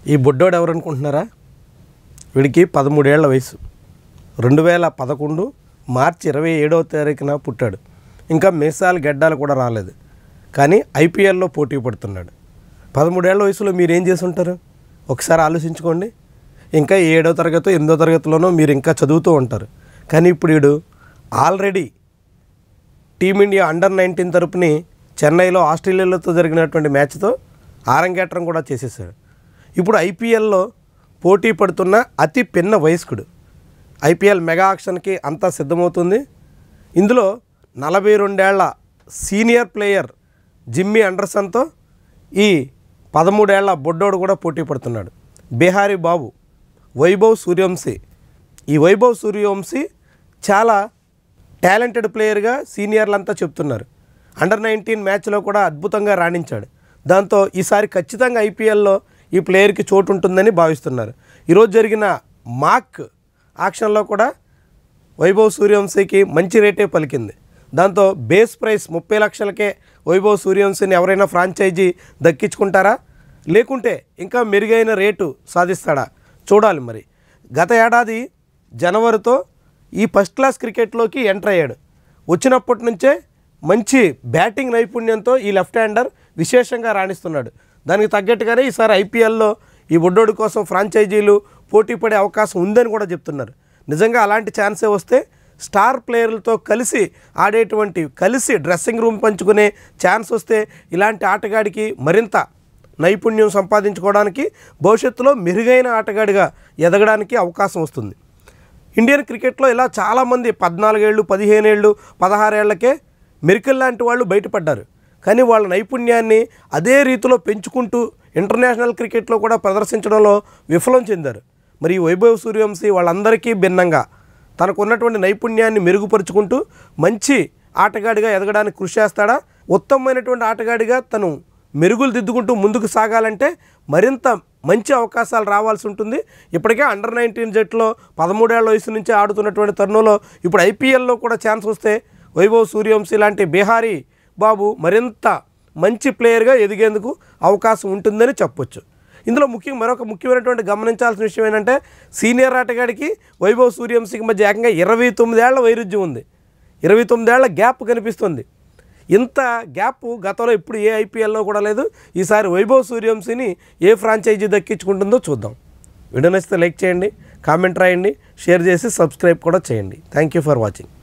ఈ బుడ్డోడు ఎవరు అనుకుంటున్నారా? వీడికి 13 ఏళ్ల వయసు. 2011 మార్చి 27వ తారీఖున పుట్టాడు. ఇంకా మీసాలు గెడ్డాలు కూడా రాలేదు, కానీ ఐపీఎల్లో పోటీ పడుతున్నాడు. 13 ఏళ్ల వయసులో మీరు ఏం చేసి ఉంటారు ఒకసారి ఆలోచించుకోండి. ఇంకా 7వ తరగతి 8వ తరగతిలోనో మీరు ఇంకా చదువుతూ ఉంటారు. కానీ ఇప్పుడు వీడు ఆల్రెడీ టీమిండియా అండర్-19 తరపుని చెన్నైలో ఆస్ట్రేలియాతో జరిగినటువంటి మ్యాచ్తో ఆరంగేట్రం కూడా చేసేసాడు. ఇప్పుడు ఐపీఎల్లో పోటీ పడుతున్న అతి పిన్న వయస్కుడు. ఐపీఎల్ మెగా ఆక్షన్కి అంతా సిద్ధమవుతుంది. ఇందులో 42 ఏళ్ల సీనియర్ ప్లేయర్ జిమ్మీ అండర్సన్తో ఈ 13 ఏళ్ల బొడ్డోడు కూడా పోటీ పడుతున్నాడు. బిహారీ బాబు, వైభవ్ సూర్యవంశీ. ఈ వైభవ్ సూర్యవంశీ చాలా టాలెంటెడ్ ప్లేయర్గా సీనియర్లంతా చెప్తున్నారు. అండర్-19 మ్యాచ్లో కూడా అద్భుతంగా రాణించాడు. దాంతో ఈసారి ఖచ్చితంగా ఐపీఎల్లో ఈ ప్లేయర్కి చోటు ఉంటుందని భావిస్తున్నారు. ఈరోజు జరిగిన మాక్ ఆక్షన్లో కూడా వైభవ్ సూర్యవంశీకి మంచి రేటే పలికింది. దాంతో బేస్ ప్రైస్ 30 లక్షలకే వైభవ్ సూర్యవంశీని ఎవరైనా ఫ్రాంచైజీ దక్కించుకుంటారా, లేకుంటే ఇంకా మెరుగైన రేటు సాధిస్తాడా చూడాలి. మరి గత ఏడాది జనవరితో ఈ ఫస్ట్ క్లాస్ క్రికెట్లోకి ఎంటర్ అయ్యాడు. వచ్చినప్పటి నుంచే మంచి బ్యాటింగ్ నైపుణ్యంతో ఈ లెఫ్ట్ హ్యాండర్ విశేషంగా రాణిస్తున్నాడు. దానికి తగ్గట్టుగానే ఈసారి ఐపీఎల్లో ఈ బుడ్డోడి కోసం ఫ్రాంచైజీలు పోటీ పడే అవకాశం ఉందని కూడా చెప్తున్నారు. నిజంగా అలాంటి ఛాన్సే వస్తే స్టార్ ప్లేయర్లతో కలిసి కలిసి డ్రెస్సింగ్ రూమ్ పంచుకునే ఛాన్స్ వస్తే ఇలాంటి ఆటగాడికి మరింత నైపుణ్యం సంపాదించుకోవడానికి, భవిష్యత్తులో మెరుగైన ఆటగాడిగా ఎదగడానికి అవకాశం వస్తుంది. ఇండియన్ క్రికెట్లో ఇలా చాలామంది 14 ఏళ్ళు, 15 ఏళ్ళు, 16 ఏళ్లకే మెరికల్ లాంటి వాళ్ళు బయటపడ్డారు. కానీ వాళ్ళ నైపుణ్యాన్ని అదే రీతిలో పెంచుకుంటూ ఇంటర్నేషనల్ క్రికెట్లో కూడా ప్రదర్శించడంలో విఫలం చెందారు. మరి ఈ వైభవ్ సూర్యవంశీ వాళ్ళందరికీ భిన్నంగా తనకున్నటువంటి నైపుణ్యాన్ని మెరుగుపరుచుకుంటూ మంచి ఆటగాడిగా ఎదగడానికి కృషి చేస్తాడా, ఉత్తమమైనటువంటి ఆటగాడిగా తను మెరుగులు దిద్దుకుంటూ ముందుకు సాగాలంటే మరింత మంచి అవకాశాలు రావాల్సి ఉంటుంది. ఇప్పటికే అండర్-19 జట్టులో 13 ఏళ్ల వయసు నుంచే ఆడుతున్నటువంటి తరుణంలో ఇప్పుడు ఐపీఎల్లో కూడా ఛాన్స్ వస్తే వైభవ్ సూర్యవంశీ లాంటి బిహారీ బాబు మరింత మంచి ప్లేయర్గా ఎదిగేందుకు అవకాశం ఉంటుందని చెప్పొచ్చు. ఇందులో మరొక ముఖ్యమైనటువంటి గమనించాల్సిన విషయం ఏంటంటే, సీనియర్ ఆటగాడికి వైభవ్ సూర్యవంశీకి మధ్య ఏకంగా 29 ఏళ్ల వైరుధ్యం ఉంది. 29 ఏళ్ల గ్యాప్ కనిపిస్తుంది. ఇంత గ్యాప్ గతంలో ఎప్పుడు ఏ ఐపీఎల్లో కూడా లేదు. ఈసారి వైభవ్ సూర్యవంశీని ఏ ఫ్రాంచైజీ దక్కించుకుంటుందో చూద్దాం. వీడియో నచ్చితే లైక్ చేయండి, కామెంట్ రాయండి, షేర్ చేసి సబ్స్క్రైబ్ కూడా చేయండి. Thank you for watching.